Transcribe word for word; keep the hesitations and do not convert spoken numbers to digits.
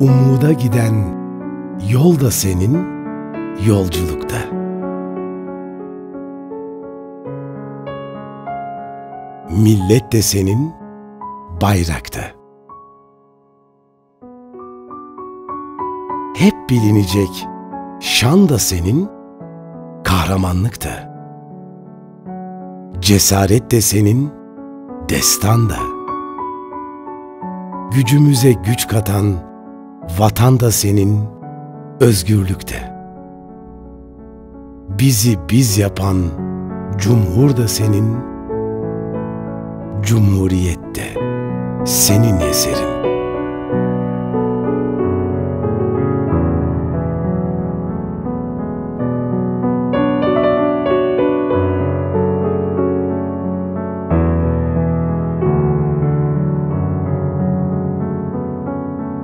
umuda giden yol da senin, yolculukta. Millet de senin, bayrakta. Hep bilinecek şan da senin, kahramanlık da. Cesaret de senin, destan da. Gücümüze güç katan vatan da senin, özgürlükte. Bizi biz yapan cumhur da senin, cumhuriyette senin eserin.